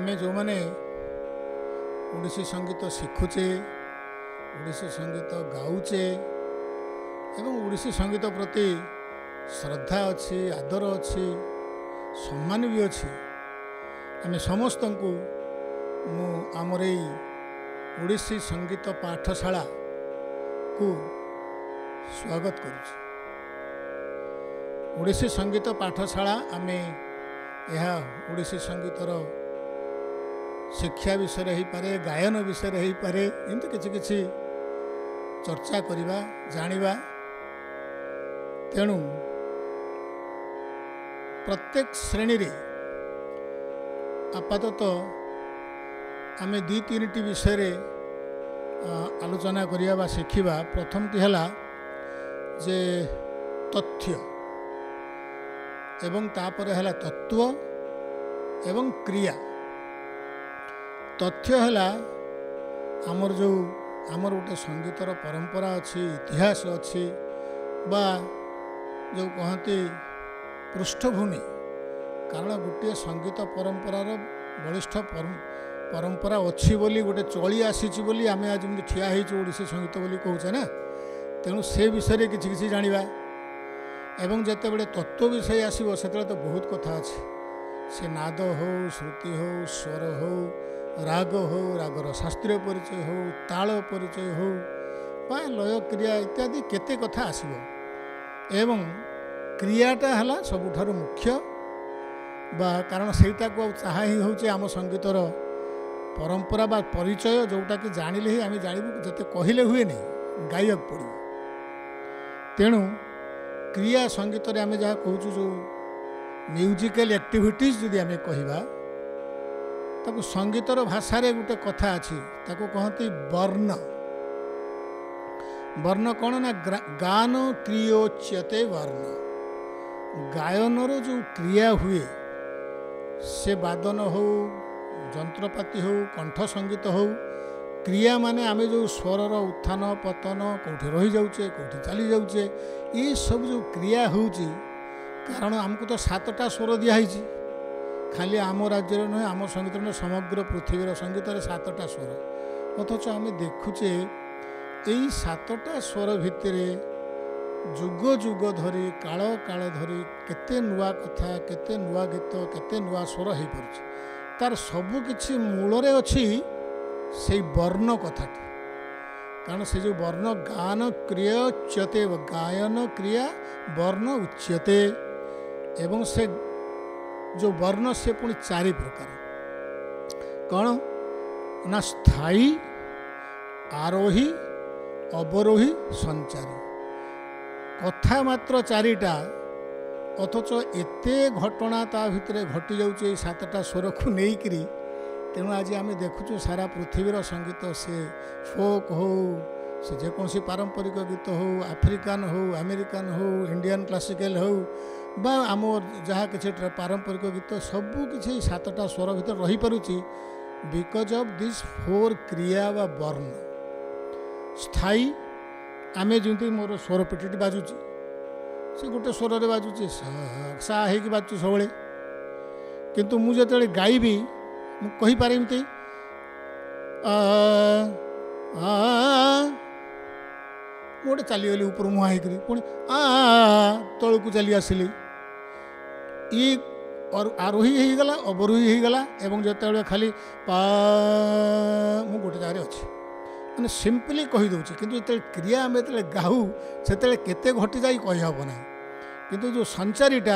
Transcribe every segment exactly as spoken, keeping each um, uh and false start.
आमे जो माने ओडिसी संगीत शिखुचे ओडिसी संगीत गाउचे एवं ओडिसी संगीत प्रति श्रद्धा अच्छी आदर अच्छी सम्मान भी अच्छी आम समस्त को मु आमर ओडिसी संगीत पाठशाला को स्वागत करुच्ची। ओडिसी संगीत पाठशाला आम यह ओडिसी संगीतर शिक्षा विषय हो पारे गायन विषय हो पारे एमती किसी किसी चर्चा करवा जानिबा। तेणु प्रत्येक श्रेणी रे आपाततः आम दी तीन टी विषय आलोचना करिया शिखिबा। प्रथम टी हला जे तथ्य एवं तापर हला तत्व एवं क्रिया। तथ्य हला आमर जो आमर गोटे संगीतर परंपरा अच्छी इतिहास अच्छी बा जो कहते पृष्ठभूमि। कारण गोटे संगीत परंपरार बलिष्ठ परंपरा अच्छी बोली गोटे चली आसी बोली आम आज जमी ठिया ओडिसी संगीत बोली कहूचे ना। तेणु से विषय किसी किसी जानिबा एवं जिते बड़े तत्व विषय आसो से तो बहुत कथा अच्छे। से नाद हो श्रुति हो स्वर हो राग हो रागर शास्त्रीय परिचय हो ताल परिचय हो बा लय क्रिया इत्यादि केते कथा आसो। एवं क्रियाटा हला सबुठारु मुख्य बा कारण सेटा को चाहा ही होचे आम संगीतर परंपरा बा परिचय जोटा कि जानिले ही आम जानबू जते कहले हुए नहीं गायक पड़ो। तेणु क्रिया संगीत रे आम जहाँ कहूँ जो म्यूजिकल एक्टिविटीज जदि आम कहवा ताको संगीतर भाषा रे गोटे कथा अच्छी ताको कहती वर्ण। वर्ण कौन ना गान क्रियोच्यते वर्ण। गायनर जो क्रिया हुए से वादन हो जंत्रपाति हो कंठ संगीत हो क्रिया माने आमे जो स्वरर उत्थान पतन कौटी रही जाऊे कौटी चली जाऊे ये सब जो क्रिया होची। कारण आमको तो सातटा स्वर दिखाई खाली आम राज्य नुहे आम संगीत नुहे समग्र पृथ्वीर संगीत सातटा स्वर। अथच आम देखुचे यही सातटा स्वर भितर जुग जुग धरी काल काल धरी केते नुआ कथा केते नुआ गीत केते नुआ स्वर हो पारुछि। तार सबु किछि मूल रे अछि से वर्ण कथाटी। कारण से जो वर्ण गान क्रिया उच्यते गायन क्रिया वर्ण उच्यते एवं से जो वर्ण से पुणी चारि प्रकार कौन ना स्थायी आरोही अवरोही संचारी। कथा मात्र चारिटा अथच एते घटना ता भितर घटी जाऊे सातटा स्वर को लेकिरी। तेणु आज आम देखुचु सारा पृथ्वीर संगीत से फोक हो से जेकोसी पारंपरिक गीत हो आफ्रिकान हो अमेरिकान हो इंडियन क्लासिकल हो बा आम जहाँ किसी पारंपरिक गीत सबू किसी सातटा स्वर भीतर रही पारुची बिकज ऑफ दिस फोर क्रिया बा वर्ण। स्थायी आम जमी मोर स्वर पेटी बाजुची से गोटे स्वर बाजुची सा है कि बाजुची सब किंतु मुझे जो गायबी मुझे एमती गोटे चलीगली ऊपर मुहाँ होकर पुणी आ तल को चली आसिली ई और आरोही होगला अवरोही होगला एवं जो खाली पा मु गोटे जगह अच्छी मैंने सिंपली कहीदे कि जो क्रिया आम जो गाऊ से केते घटी जा कहीहब ना। किंतु जो संचारीटा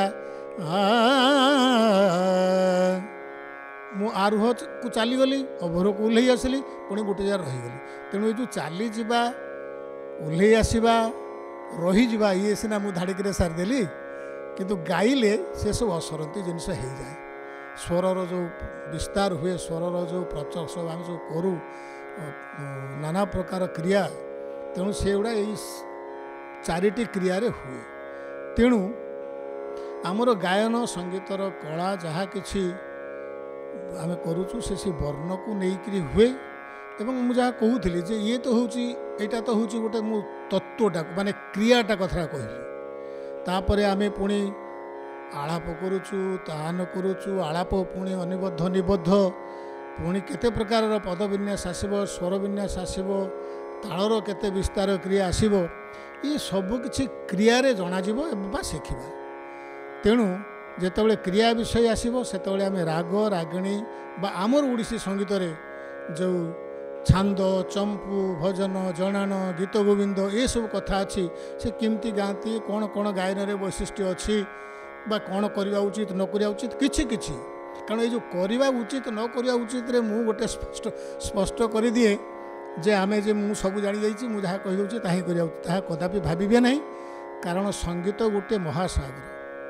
मु आरोह को चलीगली अवरोह को ओह्ल आसली पुणी गोटे जगह रहीगली। तेणु ये चली जावा ओह्ल आसवा रहीजा ये सीना मु धाड़िक सारिदेली किंतु गाइले से सब असरती जिनस हो जाए। स्वरर जो विस्तार हुए स्वरर जो प्रचार सब आम जो करूँ नाना प्रकार क्रिया तेणु से गुड़ा यही चारिटी क्रिया रे हुए। तेणु आमर गायन संगीतर कला जहाँ किसी आम करुचु से सी वर्ण को लेकिन हुए। एवं मुझे जहाँ कहूली जे ये तो हूँ यहाँ तो हूँ गोटे मु तत्वटा माने क्रियाटा कथा कहली तापर आमे पुणी आलाप करुचु तान करुचु आलाप पुणी अनिबद्ध निबद्ध पुणी केते प्रकार पद विन्यास आसब स्वर विन्यास आसब तालर केते विस्तार क्रिया आसब ये सबकि क्रिया जनाजिब बा शिखा तेणु जितेबाला क्रिया विषय आसब से आम राग रागिणी बा आमर ओडिसी संगीत जो छांद चंपू भजन जनान गीत गोविंद ये सब कथा अच्छी से किमती गाँति कौन कौन गायन वैशिष्ट्य अच्छी बा कौन करवा उचित न करवा उचित किछि किछि कारण ये जो करवा उचित न करवा उचित रे मु गोटे स्पष्ट स्पष्ट कर दिए जे आमे जे मु सब जानी जाइछि मु जहाँ कहि दउछि ताही करवा उचित ताहा कदापि भाबिबे नहीं कारण संगीत गोटे महासागर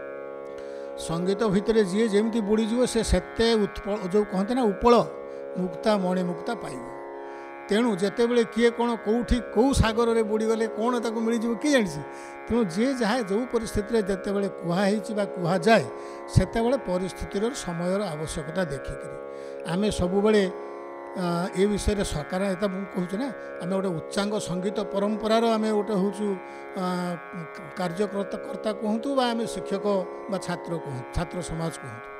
संगीत भितर जी जमी बुड़ीज से सेते उत्पल जो कहते ना उपल मुक्ता मणि मुक्ता पाइब तेणु जितेबाला किए कौन कौटी कौ सागर में बुड़ीगले कौन ताक मिल किए जानी तेणु जी जहाँ जो परिस्थिति जितेबाला कहुई कह जाए से परिस्थितिर समय आवश्यकता देखिक आम सब ये विषय सरकार एता कहूँ ना आम गोटे उच्चांग संगीत परंपरार आम गोटे हूँ कार्यकर्ता कर्ता कहतु बा आम शिक्षक बा छात्र कहूँ छात्र समाज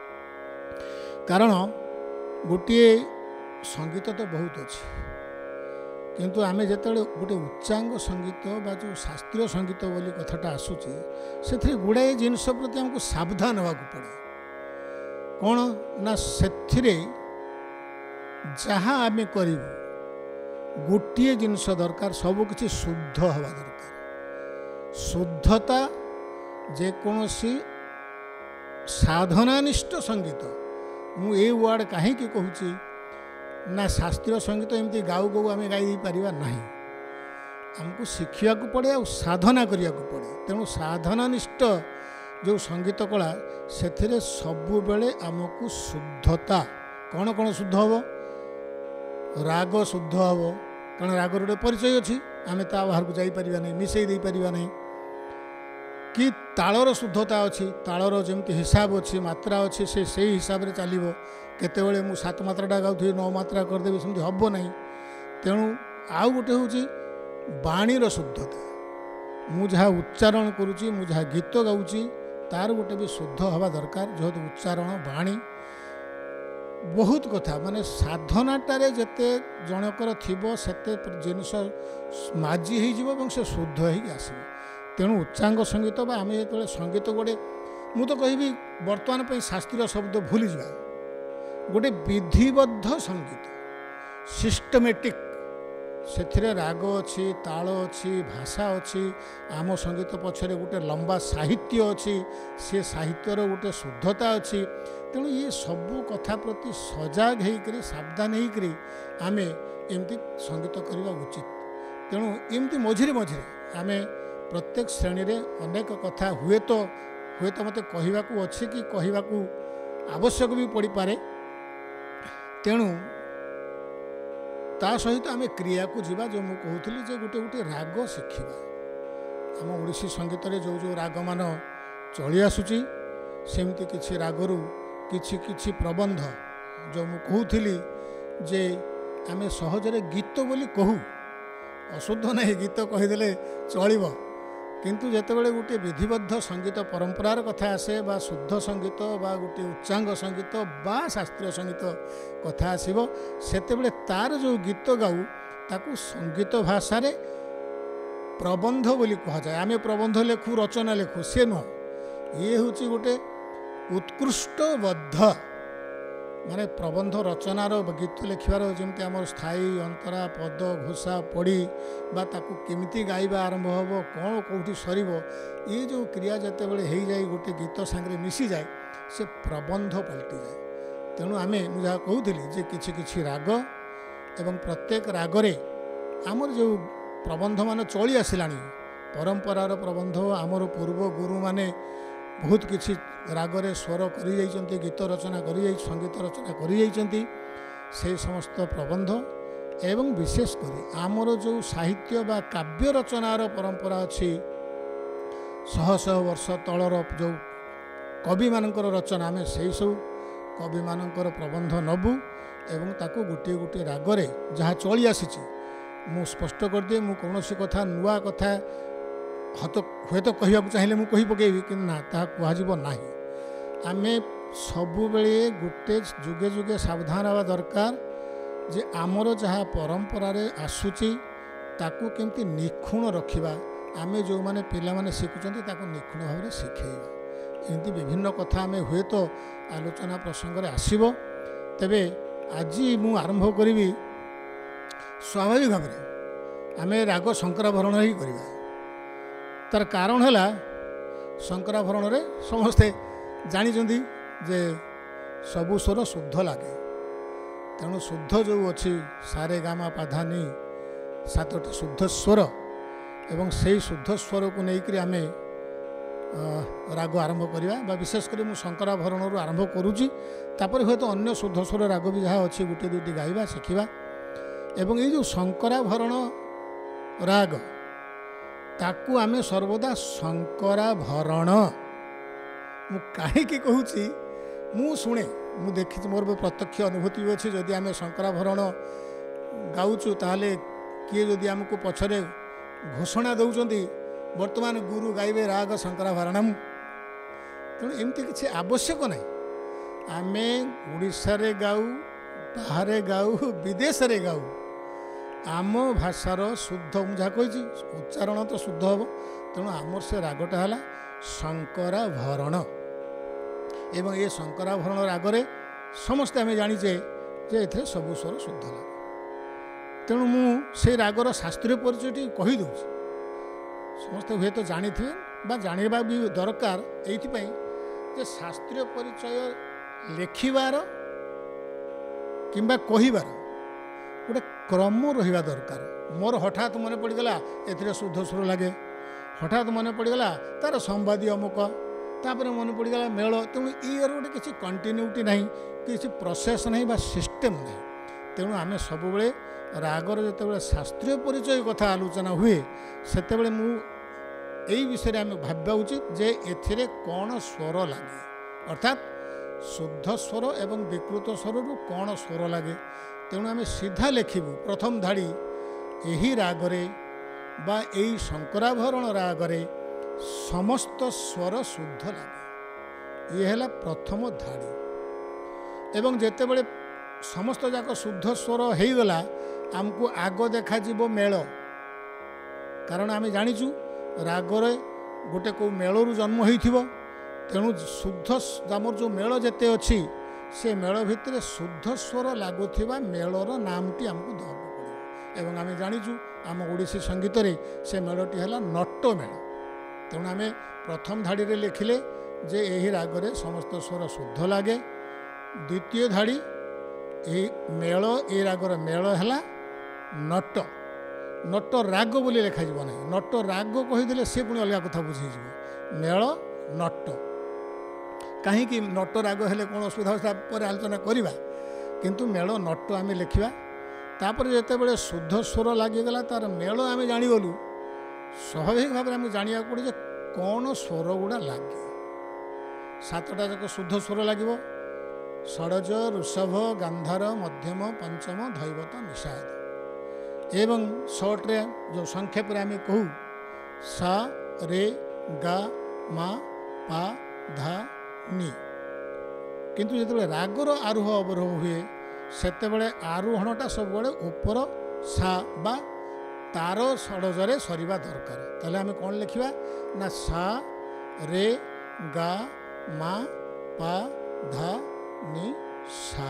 कहतु कारण गोटे संगीत तो बहुत अच्छी किंतु आम जिते गोटे उच्चांग संगीत बा जो शास्त्रीय संगीत बोली कथाटा आसूची से गुड़ाए जिनस प्रति आमको सावधान होगा पड़े कौन ना से जहाँ आम करूँ गोटे जिनस दरकार सबकि शुद्ध हवा दरकार शुद्धता जेकोसी साधनानिष्ठ संगीत मु ए वार्ड कहीं कहूँ ना शास्त्रीय संगीत एमती गाऊ गाऊ आम गाई पारिबा नहीं आमको शिखिया पड़े आ साधना करिया पड़े तेणु साधनानिष्ठ जो संगीत कला से सबु बेले आमको शुद्धता कौन कौन शुद्ध हम राग शुद्ध हम कारण राग गोटे परिचय अच्छी आम ता बाहर को जापर नहीं मिसई दे पारिबा नहीं कि तालर शुद्धता अच्छी तालर जमी हिसाब अच्छी मात्रा अच्छी से से हिसाब से चलो केतेबेले मु सात मात्राटा गाउथि नौ मात्रा करदेवी सेमती हम ना तेणु आउ गोटे हूँ बाणीर शुद्धता मु जहाँ उच्चारण करुच्ची मु जहाँ गीत गाऊँगी तार गोटे भी शुद्ध हवा दरकार जेहेतु उच्चारण बाणी बहुत कथा माने साधनाटारे जेते जनकर थिबो सेते जिनिस माजी हो से शुद्ध हो आसो तेणु उच्चांग संगीत बा आम जो संगीत गोटे मु तो कहि बर्तमान पे शास्त्रीय शब्द भूली जा गोटे विधिबद्ध संगीत सिस्टमेटिक से राग अच्छी ताल अच्छी भाषा अच्छी आम संगीत पछरे गोटे लंबा साहित्य अच्छी से साहित्यर गोटे शुद्धता अच्छी तेणु ये सबू कथा प्रति सजग होकर सावधान होकर आम एमती संगीत करवा उचित तेणु एमती मझिरे मझिरे आम प्रत्येक श्रेणी रे अनेक कथा हुए तो हुए तो मत कहवाक अच्छे कि कहवाक आवश्यक भी पड़ पारे तेणु ता सहित आम क्रिया को जीवा जो मुझे कहूली जे गोटे गोटे राग शिखा आम ओडिसी संगीत रे जो जो राग मान चली आसुची सेमती किछि रागरु किछि किछि प्रबंध जो मु कहूली जे आम सहजरे गीत बोली कहू अशुद्ध नहीं गीत कहीदेले चलिब किंतु जेतेबेले गोटे विधिबद्ध संगीत परंपरार कथा आसे बा शुद्ध संगीत बा गोटे उच्चांग संगीत बा शास्त्रीय संगीत कथा आसीबो सेतेबेले तार जो गीत गाऊ ताकू संगीत भाषा रे प्रबंध बोली कह जाए आमे प्रबंध लेखु रचना लेखु से नुह ये हूँ गोटे उत्कृष्ट बद्ध माने प्रबंध रचनार गीत लिखार जमी आम स्थायी अंतरा पद घोषा पड़ी बा ताकू केमिति गाइबा आरंभ हम कौन कौटी सर ये जो क्रिया जिते बड़े हो जाए गोटे गीत सांगे मिसी जाए से प्रबंध पलटि जाए तेणु आम मुझे कहूली जे किछि किछि राग एवं प्रत्येक रागरे आमर जो प्रबंध मान चली आसला परंपरार प्रबंध आमर पूर्व गुरु माने बहुत किछि रागरे स्वर करि जाइछन्ति गीत रचना करि जाइ संगीत रचना करि जाइछन्ति से समस्त प्रबंध एवं विशेष करी आमर जो साहित्य बा काव्य रचनार परंपरा अच्छी शह शह वर्ष तलर जो कवि मानकर रचना आम से सब कवि मानकर प्रबंध नबू एवं ताको गोटे गोटे रागरे जहाँ चली आसी मु स्पष्ट कर दिए मु कौन कथा नुआ कथा हत हुए तो कहवाक चाहिए मुझे कही पकेबी कि ना ता कहना ना आम ସବୁବେଳେ गोटे जुगे जुगे सावधान हवा दरकार जे आमर जहाँ परंपरार आसूची ताकू केमती निखुण रखिबा आमे जो माने पिला माने शिखुचंती ताकू निखुण भाव में शिखेबा एमती विभिन्न कथा आमे हुए तो आलोचना प्रसंग रे आसीबो। तेबे आज मु आरंभ करी स्वाभाविक भाव में आमे राग शंकराभरण ही करिबा। तार कारण है शंकराभरण रे समस्ते जानिचंती जे सबु स्वर शुद्ध लगे तेणु शुद्ध जो अच्छी सारे गामा पाधानी सातटी शुद्ध स्वर एवं से शुद्ध स्वर को लेकर आम राग आरंभ करवा बा विशेषकर मुझ शंकराभरण आरंभ करुच्ची तापर हूँ तो अन्य शुद्ध स्वर राग भी जहाँ अच्छी गोटे दुईटी गाइबा शिखा एवं ये जो शंकराभरण राग ताकू आम सर्वदा शंकराभरण मु कहीं कहूँ मु शुणे मु देखी मोर प्रत्यक्ष अनुभूति अच्छी जदि आम शंकराभरण गाऊचु ताहले किए जदि आमको पछरे घोषणा दौरान वर्तमान गुरु गाइबे राग शंकराभरणम तेणु एमती किसी आवश्यक ना आम ओडिशा रे गाऊ बाहर गाऊ विदेश रे गाऊ आम भाषार शुद्ध मुझा कही उच्चारण तो शुद्ध हम तेणु आमर से रागटा है शंकराभरण एवं ये शंकराभरण रागरे समस्ते आम जाचे जे ए सबु स्वर शुद्ध लगे तेणु मु से रागर शास्त्रीय परिचय कहीदे समस्ते हुए तो जानी थे जानवा भी दरकार ये शास्त्रीय परिचय लेखिबार किंबा कहिबार गोटे क्रम रहा दरकार मोर हठात मन पड़गला ए शुद्ध स्वर लगे हठात मन पड़गला तार संवादी अमुक तापर मन पड़गला मेल तेणु यार गोटे किसी कंटिन्यूटी ना किसी प्रोसेस ना बा सिस्टेम ना तेणु आम सब रागर जिते शास्त्रीय परिचय कथा आलोचना हुए से यही विषय आम भाबा उचित जे एथिरे कौन स्वर लगे अर्थात शुद्ध स्वर एवं विकृत स्वर रु कौन स्वर लगे तेणु आम सीधा लेखिबू प्रथम धाड़ी यही रागरे बा यही शंकराभरण रागरे समस्त स्वर शुद्ध लगे ये है प्रथम धाड़ी एवं जितेबले समस्त जाक शुद्ध स्वर हो गला आमको आग देखा मेल कारण आम जाचु रागरे गोटे को मेलू जन्म हो तेणु शुद्ध आमर जो मेल जिते अच्छी से मेल भितर शुद्ध स्वर लगुवा मेलर नामटी आमको दवाक पड़ो एवं आम जाचु आम ओडिसी संगीत रे से मेलटी है नट मेल तेणु आम प्रथम धाड़ी रे लिखिले जे यही रागरे समस्त स्वर शुद्ध लगे द्वितीय धाड़ी ये मेल ये रागर मेल है नट नट राग बोली लिखा ना नट राग कहीदे सी पुणी अलग कथा बुझे मेल नट कहीं नट राग हेले कौन असुविधा पर आलोचना करवा किंतु मेल नट आम लिखा तापर जितेबाला शुद्ध स्वर लगिगला तार मेल आम जाणीगलु स्वाभाविक भाव में आम जाना पड़े कौन स्वर गुड़ा लगे सातटा जाक शुद्ध स्वर लगे षडज ऋषभ गांधार मध्यम पंचम धैवत निषाद एवं शॉर्ट रे जो संक्षेप रे आम कहू सा रे गा मा पा धा नी किंतु जो रागर आरोह अवरोह हुए सेतेबेले आरोहणटा सब ऊपर सा बा तार षडजरे सरिबा दरकार ताले आम कौन लिखा ना सा रे गा मा पा धा नी सा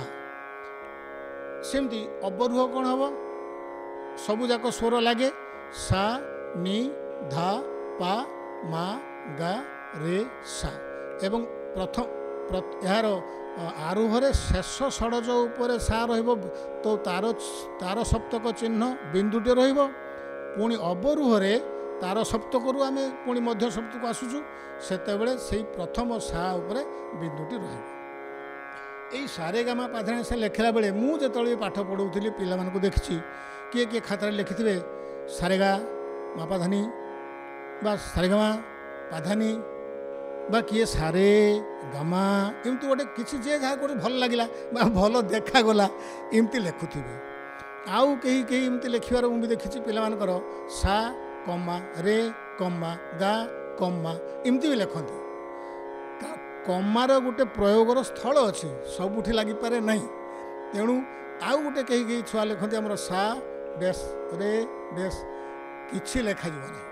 सेमती अवरोह कौन हम सबुजाक स्वर लगे सा नी धा पा मा गा रे सा एवं प्रथम यार आरोहरे शेष षडज उपर सा रहिबो तो तार तार सप्तक चिन्ह बिंदुटे रहिबो पुणी अवरोहरे तार सप्तक रु आम पुणी मध्य सप्तक आसुचु सेतेबेले सेई प्रथम सा उपरे बिंदुटी रहिबो यही सारे गामा पाधानी से लिखला बेले मुझे पाठ पढ़ाऊली पिला मानक देखी किए किए खाता लिखि थे सारेगा मापाधानी बा सारेगामा पाधानी बा किए सारे गामा एमती गोटे किसी जे जहाँ गोटे भल लगे भल देखागला एमती लिखुवे आउ कहीं कहीं एमती लिखार मुझे देखी पिलामानकर सा कमा रे कमा गा कमा एमती भी लिखती କମାର ଗୋଟେ ପ୍ରୟୋଗର ସ୍ଥଳ ଅଛି, ସବୁଠି ଲାଗିପାରେ ନାହିଁ। ତେଣୁ ଆଉ ଗୋଟେ କେହି କେହି ଛୁଆ ଲେଖନ୍ତି ଆମର ସା ଡେସ୍ ରେ ଡେସ୍, କିଛି ଲେଖାଯିବ ନାହିଁ।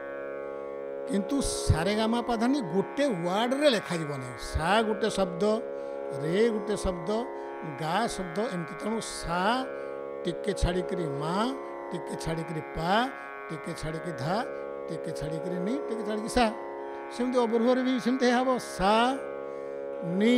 କିନ୍ତୁ ସାରେଗାମା ପାଧାନି ଗୋଟେ ୱାର୍ଡ଼ରେ ଲେଖାଯିବ ନାହିଁ। ସା ଗୋଟେ ଶବ୍ଦ, ରେ ଗୋଟେ ଶବ୍ଦ, ଗା ଶବ୍ଦ, ଏମିତି। ତେଣୁ ସା ଟିକେ ଛାଡ଼ିକିରି ମା, ଟିକେ ଛାଡ଼ିକିରି ପା, ଟିକେ ଛାଡ଼ିକି ଧା, ଟିକେ ଛାଡ଼ିକିରି ନି, ଟିକେ ଛାଡ଼ିକି ସା। ସେମିତି ଅବରୋହରେ ବି ସେମିତି ହେବ। ସା ନି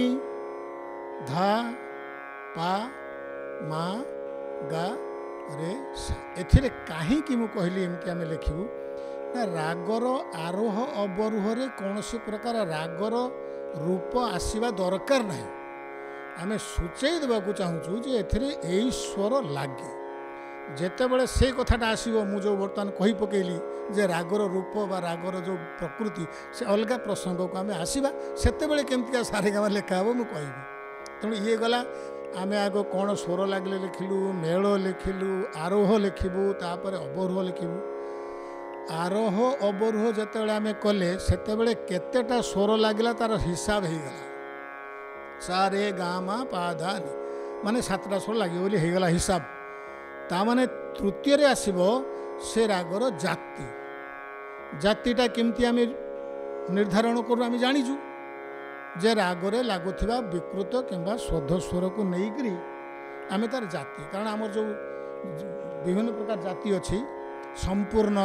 ଧା ପା ମା ଗା ରେ ସା। ଏଥିରେ କାହିଁକି ମୁଁ କହିଲି ଏମିତି ଆମେ ଲେଖିବୁ ନା, ରାଗର ଆରୋହ ଅବରୋହରେ କୌଣସି ପ୍ରକାର ରାଗର ରୂପ ଆସିବା ଦରକାର ନାହିଁ। ଆମେ ସୂଚାଇ ଦେବାକୁ ଚାହୁଁଛୁ ଯେ ଏଥିରେ ଏଇ ସ୍ୱର ଲାଗେ। ଯେତେବେଳେ ସେ କଥାଟା ଆସିବ, ମୁଁ ଯେଉଁ ବର୍ତ୍ତମାନ କହି ପକାଇଲି ଯେ ରାଗର ରୂପ ବା ରାଗର ଯେଉଁ ପ୍ରକୃତି, ସେ ଅଲଗା ପ୍ରସଙ୍ଗକୁ ଆମେ ଆସିବା, ସେତେବେଳେ କେମିତିକା ସାରେଗାମା ଲେଖା ହେବ ମୁଁ କହିବି। ତେଣୁ ଇଏ ଗଲା, ଆମେ ଆଗ କ'ଣ ସ୍ୱର ଲାଗିଲେ ଲେଖିଲୁ, ମେଳ ଲେଖିଲୁ, ଆରୋହ ଲେଖିବୁ, ତାପରେ ଅବରୋହ ଲେଖିବୁ। ଆରୋହ ଅବରୋହ ଯେତେବେଳେ ଆମେ କଲେ, ସେତେବେଳେ କେତେଟା ସ୍ୱର ଲାଗିଲା ତାର ହିସାବ ହେଇଗଲା। ସା ରେ ଗା ମା ପା ଧା ନି, ମାନେ ସାତଟା ସ୍ୱର ଲାଗିବ ବୋଲି ହେଇଗଲା ହିସାବ। ତାମାନେ ତୃତୀୟରେ ଆସିବ ସେ ରାଗର ଜାତି। ଜାତିଟା କେମିତି ଆମେ ନିର୍ଦ୍ଧାରଣ କରୁ, ଆମେ ଜାଣିଛୁ ଯେ ରାଗରେ ଲାଗୁଥିବା ବିକୃତ କିମ୍ବା ସ୍ୱଧ ସ୍ୱରକୁ ନେଇକରି ଆମେ ତାର ଜାତି, କାରଣ ଆମର ଯେଉଁ ବିଭିନ୍ନ ପ୍ରକାର ଜାତି ଅଛି, ସମ୍ପୂର୍ଣ୍ଣ,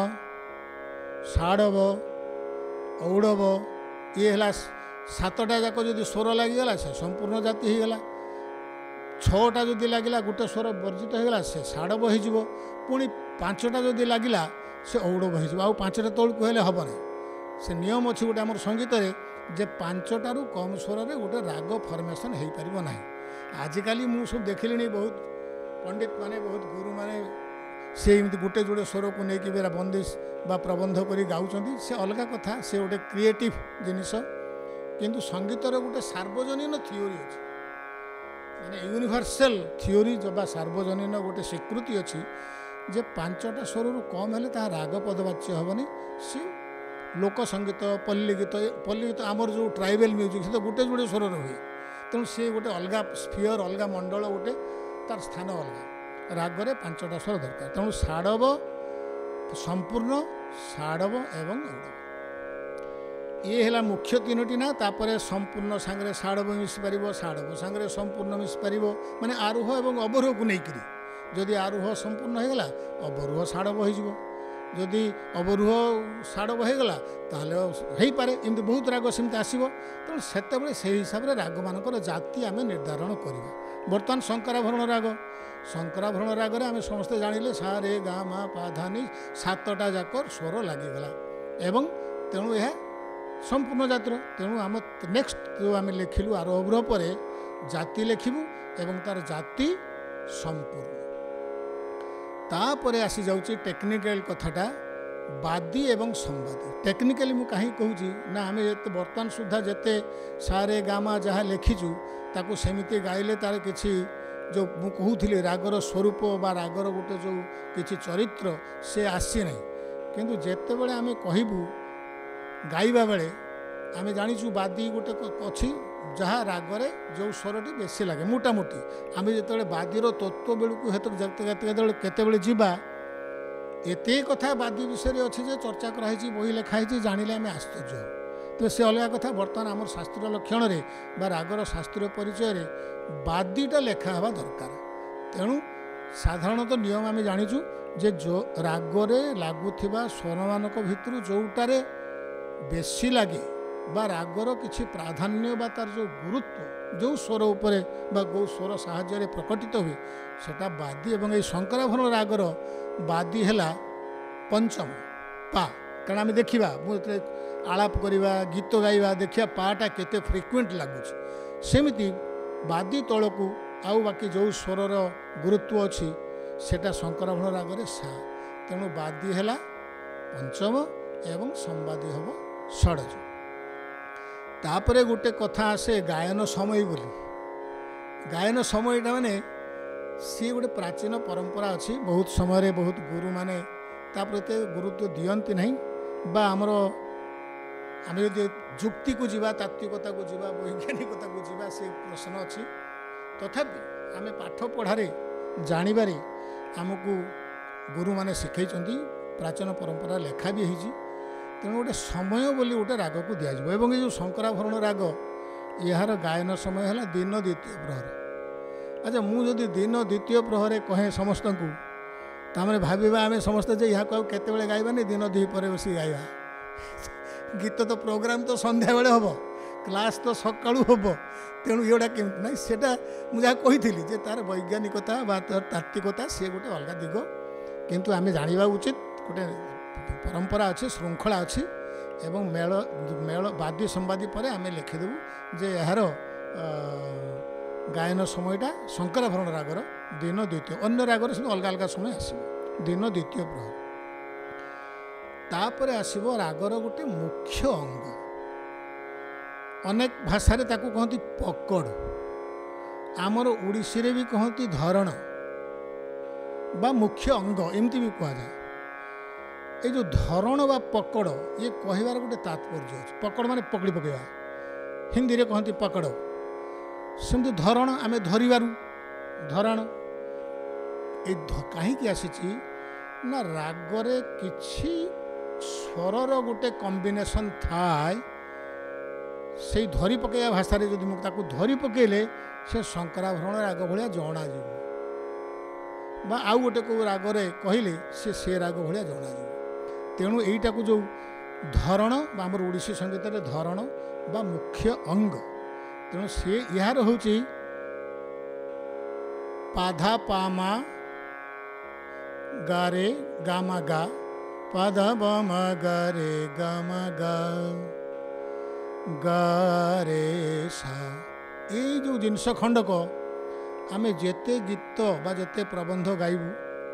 ଷାଡ଼ବ, ଔଡ଼ବ, ଇଏ ହେଲା ସାତଟା ଯାକ ଯଦି ସ୍ୱର ଲାଗିଗଲା ସେ ସମ୍ପୂର୍ଣ୍ଣ ଜାତି ହେଇଗଲା। ଛଅଟା ଯଦି ଲାଗିଲା ଗୋଟେ ସ୍ୱର ବର୍ଜିତ ହେଇଗଲା ସେ ଷାଡ଼ବ ହେଇଯିବ। ପୁଣି ପାଞ୍ଚଟା ଯଦି ଲାଗିଲା ସେ ଔଡ଼ବ ହେଇଯିବ। ଆଉ ପାଞ୍ଚଟା ତଳକୁ ହେଲେ ହେବ ନାହିଁ। ସେ ନିୟମ ଅଛି ଗୋଟେ ଆମର ସଙ୍ଗୀତରେ ଯେ ପାଞ୍ଚଟାରୁ କମ୍ ସ୍ୱରରେ ଗୋଟେ ରାଗ ଫର୍ମେସନ୍ ହେଇପାରିବ ନାହିଁ। ଆଜିକାଲି ମୁଁ ସବୁ ଦେଖିଲିଣି, ବହୁତ ପଣ୍ଡିତ ମାନେ, ବହୁତ ଗୁରୁମାନେ ସେ ଏମିତି ଗୋଟେ ଯୋଡ଼େ ସ୍ୱରକୁ ନେଇକି ବେରା ବନ୍ଦିଶ ବା ପ୍ରବନ୍ଧ କରି ଗାଉଛନ୍ତି। ସେ ଅଲଗା କଥା, ସେ ଗୋଟେ କ୍ରିଏଟିଭ୍ ଜିନିଷ। କିନ୍ତୁ ସଙ୍ଗୀତର ଗୋଟେ ସାର୍ବଜନୀନ ଥିଓରି ଅଛି, ମାନେ ୟୁନିଭର୍ସାଲ ଥିଓରି ବା ସାର୍ବଜନୀନ ଗୋଟେ ସ୍ୱୀକୃତି ଅଛି ଯେ ପାଞ୍ଚଟା ସ୍ୱରରୁ କମ୍ ହେଲେ ତାହା ରାଗ ପଦବାଚ୍ୟ ହେବନି। ସେ ଲୋକ ସଙ୍ଗୀତ, ପଲ୍ଲୀ ଗୀତ, ପଲ୍ଲୀ ଗୀତ ଆମର ଯେଉଁ ଟ୍ରାଇବାଲ ମ୍ୟୁଜିକ୍, ସେ ତ ଗୋଟେ ଯୋଡ଼େ ସ୍ୱରରେ ହୁଏ। ତେଣୁ ସେ ଗୋଟେ ଅଲଗା ସ୍ଫିୟର, ଅଲଗା ମଣ୍ଡଳ, ଗୋଟେ ତାର ସ୍ଥାନ ଅଲଗା। ରାଗରେ ପାଞ୍ଚଟା ସ୍ୱର ଦରକାର। ତେଣୁ ଷାଡ଼ବ, ସମ୍ପୂର୍ଣ୍ଣ, ଷାଡ଼ବ ଏବଂ ଔଡ଼ବ, ଇଏ ହେଲା ମୁଖ୍ୟ ତିନୋଟି ନା। ତାପରେ ସମ୍ପୂର୍ଣ୍ଣ ସାଙ୍ଗରେ ଷାଡ଼ବ ମିଶିପାରିବ, ଷାଡ଼ବ ସାଙ୍ଗରେ ସମ୍ପୂର୍ଣ୍ଣ ମିଶିପାରିବ, ମାନେ ଆରୋହ ଏବଂ ଅବରୋହକୁ ନେଇକରି। ଯଦି ଆରୋହ ସମ୍ପୂର୍ଣ୍ଣ ହେଇଗଲା, ଅବରୋହ ଷାଡ଼ବ ହେଇଯିବ। ଯଦି ଅବରୋହ ଷାଡ଼ବ ହେଇଗଲା ତାହେଲେ ହେଇପାରେ, ଏମିତି ବହୁତ ରାଗ ସେମିତି ଆସିବ। ତେଣୁ ସେତେବେଳେ ସେହି ହିସାବରେ ରାଗମାନଙ୍କର ଜାତି ଆମେ ନିର୍ଦ୍ଧାରଣ କରିବା। ବର୍ତ୍ତମାନ ଶଙ୍କରାଭରଣ ରାଗ, ଶଙ୍କରାଭରଣ ରାଗରେ ଆମେ ସମସ୍ତେ ଜାଣିଲେ ସା ରେ ଗା ମା ପା ଧା ନି, ସାତଟା ଯାକ ସ୍ୱର ଲାଗିଗଲା ଏବଂ ତେଣୁ ଏହା ସମ୍ପୂର୍ଣ୍ଣ ଜାତିର। ତେଣୁ ଆମ ନେକ୍ସଟ ଯେଉଁ ଆମେ ଲେଖିଲୁ ଆରୋହ ଅବରୋହ ପରେ ଜାତି ଲେଖିବୁ ଏବଂ ତାର ଜାତି ସମ୍ପୂର୍ଣ୍ଣ। ତାପରେ ଆସିଯାଉଛି ଟେକ୍ନିକାଲ କଥାଟା, ବାଦୀ ଏବଂ ସମ୍ବାଦୀ। ଟେକ୍ନିକାଲି ମୁଁ କାହିଁକି କହୁଛି ନା, ଆମେ ଯେତେ ବର୍ତ୍ତମାନ ସୁଦ୍ଧା ଯେତେ ସା ରେ ଗା ମା ଯାହା ଲେଖିଛୁ ତାକୁ ସେମିତି ଗାଇଲେ ତାର କିଛି ଯେଉଁ ମୁଁ କହୁଥିଲି ରାଗର ସ୍ୱରୂପ ବା ରାଗର ଗୋଟେ ଯେଉଁ କିଛି ଚରିତ୍ର ସେ ଆସିନାହିଁ। କିନ୍ତୁ ଯେତେବେଳେ ଆମେ କହିବୁ ଗାଇବା ବେଳେ, ଆମେ ଜାଣିଛୁ ବାଦୀ ଗୋଟେ ଅଛି ଯାହା ରାଗରେ ଯେଉଁ ସ୍ୱରଟି ବେଶୀ ଲାଗେ ମୋଟାମୋଟି। ଆମେ ଯେତେବେଳେ ବାଦୀର ତତ୍ତ୍ୱ ବେଳକୁ ଯେତେବେଳେ କେତେବେଳେ ଯିବା, ଏତେ କଥା ବାଦୀ ବିଷୟରେ ଅଛି ଯେ ଚର୍ଚ୍ଚା କରାହେଇଛି, ବହି ଲେଖା ହେଇଛି, ଜାଣିଲେ ଆମେ ଆଶ୍ଚର୍ଯ୍ୟ ହେଉ। ତ ସେ ଅଲଗା କଥା। ବର୍ତ୍ତମାନ ଆମର ଶାସ୍ତ୍ରୀୟ ଲକ୍ଷଣରେ ବା ରାଗର ଶାସ୍ତ୍ରୀୟ ପରିଚୟରେ ବାଦୀଟା ଲେଖା ହେବା ଦରକାର। ତେଣୁ ସାଧାରଣତଃ ନିୟମ ଆମେ ଜାଣିଛୁ ଯେ ଯେଉଁ ରାଗରେ ଲାଗୁଥିବା ସ୍ୱରମାନଙ୍କ ଭିତରୁ ଯେଉଁଟାରେ ବେଶୀ ଲାଗେ ବା ରାଗର କିଛି ପ୍ରାଧାନ୍ୟ ବା ତାର ଯେଉଁ ଗୁରୁତ୍ୱ ଯେଉଁ ସ୍ୱର ଉପରେ ବା ଯେଉଁ ସ୍ୱର ସାହାଯ୍ୟରେ ପ୍ରକଟିତ ହୁଏ ସେଟା ବାଦୀ। ଏବଂ ଏହି ଶଙ୍କରାଭରଣ ରାଗର ବାଦୀ ହେଲା ପଞ୍ଚମ ପା। କାରଣ ଆମେ ଦେଖିବା, ମୁଁ ଯେତେବେଳେ ଆଳାପ କରିବା, ଗୀତ ଗାଇବା, ଦେଖିବା ପାଟା କେତେ ଫ୍ରିକ୍ୱେଣ୍ଟ ଲାଗୁଛି। ସେମିତି ବାଦୀ ତଳକୁ ଆଉ ବାକି ଯେଉଁ ସ୍ୱରର ଗୁରୁତ୍ୱ ଅଛି ସେଟା ଶଙ୍କରାଭରଣ ରାଗରେ ସା। ତେଣୁ ବାଦୀ ହେଲା ପଞ୍ଚମ ଏବଂ ସମ୍ବାଦୀ ହେବ ଷଡ଼ଜ। ତାପରେ ଗୋଟେ କଥା ଆସେ ଗାୟନ ସମୟ ବୋଲି। ଗାୟନ ସମୟଟା ମାନେ ସିଏ ଗୋଟେ ପ୍ରାଚୀନ ପରମ୍ପରା ଅଛି। ବହୁତ ସମୟରେ ବହୁତ ଗୁରୁମାନେ ତା ପ୍ରତି ଗୁରୁତ୍ୱ ଦିଅନ୍ତି ନାହିଁ, ବା ଆମର ଆମେ ଯଦି ଯୁକ୍ତି को जीवा तात्विकता को जीवा वैज्ञानिकता को जीवा से प्रश्न अच्छी तथापि आम पाठ पढ़ारे जानिबारे आमको गुरु माने शिखई प्राचीन परंपरा लेखा भी होती तेणु गोटे समय बोली गोटे राग को दिज्व एवं ये जो शंकराभरण राग यार गायन समय है दिन द्वितीय प्रहर। अच्छा मुझे दिन द्वितीय प्रहर कहे समस्त को तामें भाविबा आम समस्ते जे यहाँ केतबेले गाइबानी दिन दुई पर बस गाइबा गीत तो प्रोग्राम तो संध्या बेले हम क्लास तो सकाळु हम तेणु एटा केमती ना सेटा मुझे कही जे तार वैज्ञानिकता बा तार तात्विकता सी गोटे अलग दिग किंतु आम जाना उचित गोटे परंपरा अच्छी श्रृंखला अच्छी एवं मेल मेल वाद्य संवादी पर आम लिखिदेवु जे यार गायन समयटा शंकराभरण रागर दिन द्वितीय अन्य रागर सब अलग अलग समय आसो दिन द्वितीय प्रहर तापर आसब रागर गोटे मुख्य अंग अनेक भाषा रे ताकू कहती पकड़ आमर ओडिशी रे भी कहती धरण बा मुख्य अंग एमती भी कह जाए ये जो धरण बा पकड़ ये कहबार गोटे तात्पर्य अच्छे पकड़ माने पकड़ी पकेवा हिंदी रे कहती पकड़ सेमती धरण आम धरबारू धरण ये कहीं आसी ना रागरे किछि स्वरर गोटे कॉम्बिनेशन थाए से धरी पकड़ा भाषा रे जदि मुझे धरी पकेले से शंकराभरण राग भाया जना बा आउ गोटे को रागरे कहले से से राग भाया जना तेणु यहीटा को जो धरण बा आम ओडिशी संगीत रे धरण बा मुख्य अंग तेणु से यार हूँ पाधा पामा गारे गामा गा पाधा बामा गारे गामा गा गारे सा ये जो जिनस खंडक आम जेते गीत बा जेते प्रबंध गाइबू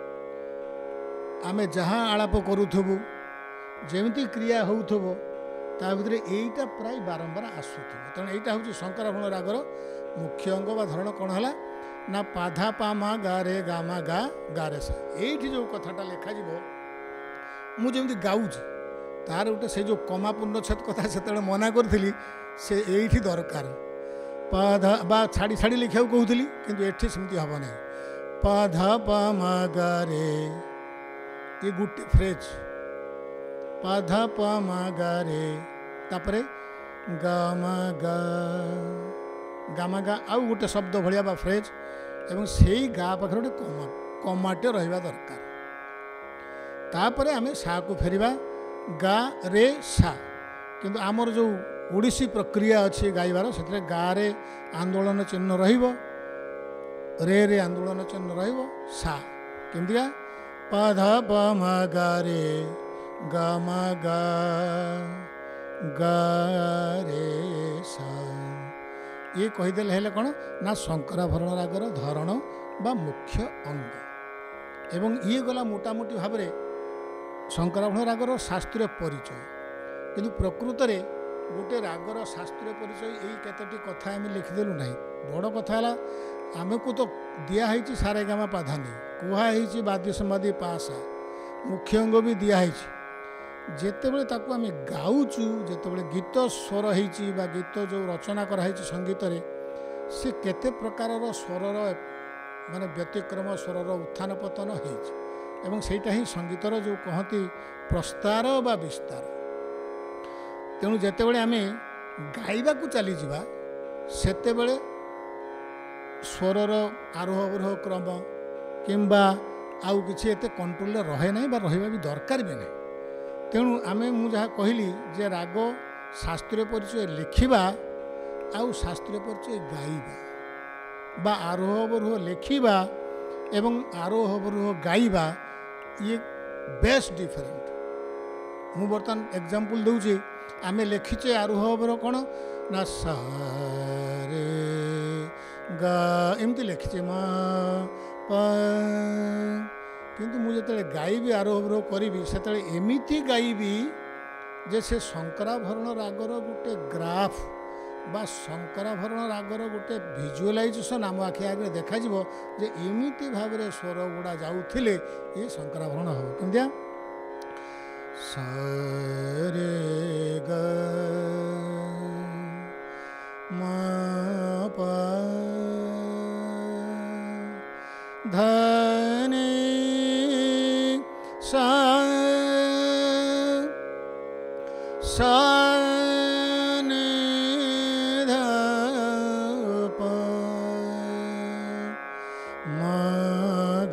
आम जहाँ आलाप करूथबु जेमती क्रिया होउथबो ता भितर एईटा प्राय बारंबार आसुथबो तेणु एईटा हूँ शंकराभरण रागर मुख्य अंग बा धरण कौन है ना पाधा पामा गारे गामा गा गारे सा एठी जो कथाटा लेखा जीवो मुझे गाऊँ तार गोटे से जो कमा पूर्णछेद कथा से मना करी से एठी दरकार पाधा बा छाड़ी छाड़ी लिखा कहूली किंतु एठी सेमती हम ना पाधा पामा गारे ये गोटे फ्रेज पाधा पामा गारे तापरे गामा गा गामा गा आउ गोटे शब्द भाया बा फ्रेज एवं से गा पाखे गोटे कमा कमाटे रहा दरकार तापरे आमे सा को फेरिबा गा रे सा किंतु आमर जो ओडिशी प्रक्रिया अच्छी गाइबार से गा रे आंदोलन चिन्ह रहिबो रे रे आंदोलन चिन्ह रहिबो सा केमतिया पाधा पामा गा रे गामा गा गा रे सा ये कहीदेले हेले कौन ना शंकराभरण रागर धरण बा मुख्य अंग एवं ये गला मोटामोटी भाव में शंकराभरण रागर शास्त्रीय परिचय किंतु प्रकृत में गोटे रागर शास्त्रीय परिचय यही केतोटी कथा आम लिखिदेलु ना बड़ कथा है आमको तो दिखाई सारे गामा पाधानी कहुई वाद्य संवादी पासा मुख्य अंग भी दिखाई जितेबले ताकू आम गाऊचु जितेबले गीत स्वर होती गीत जो रचना कराई संगीत रे से केते प्रकार स्वरर माने व्यतिक्रम स्वरर उत्थान पतन होती एवं सेटा ही संगीतर जो कहती प्रस्तार बा विस्तार तेणु जितेबले आम गाइबा को चली जावा सेतेबले स्वरर आरोह अवरोह क्रम किंबा आउ किछि एते कंट्रोल रहे ना रहा भी दरकार भी नहीं तेणु आमे मु जहाँ कहली जे राग शास्त्रीय परिचय लिखिबा आउ शास्त्रीय परिचय गाइबा बा आरोह अवरोह लिखिबा एवं आरोह अवरोह गाइबा ये बेस्ट डिफरेंट मु बर्तमान एग्जांपल दूची आमे लिखिचे आरोह अवरोह कौन ना सा रे गा एमती लिखिचे मा पा किंतु मुझे गाइबी आरोह अवरोह करी से एमती गाइबी जे से शंकराभरण रागर गोटे ग्राफ बा शंकराभरण रागर गोटे भिजुअलाइजेसन आम आखि आगे देखा जे एमती भाव में स्वर गुड़ा जाऊे ये शंकराभरण हम कमिया सा रे ग म प ध नि सा सा नि ध प म ग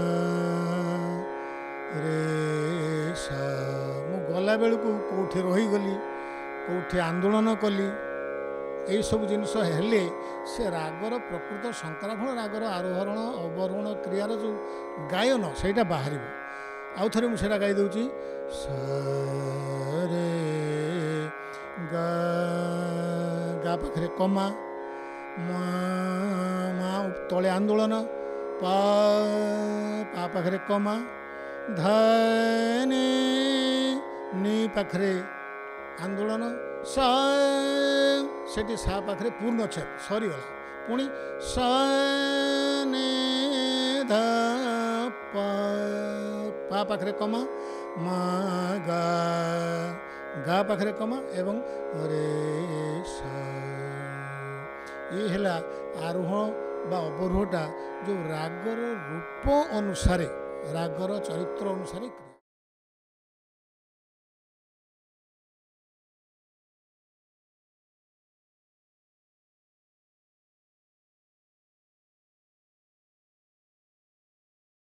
रे सा। मु गला बेलू कौटी रहीगली कौटी आंदोलन कली यही सब जिनस हेले से रागर प्रकृत शंकराभरण रागर आरोहण अवरोहण क्रियार जो गायन सेटा बाहर आउ थे मुझे गाई दूची सा रे गा गा पाखे कमा मा तले आंदोलन पा पा पाखे कमा ध नि नि पाखे आंदोलन सा सेठी सा पाखे पूर्ण छेद सरीगला पुणी सा नि ध प पा पाखे कमा मा गा गा पाखे कमा एवं रे सा। ये है आरोहण बा अवरोहटा जो रागर रूप अनुसारे रागर चरित्र अनुसारे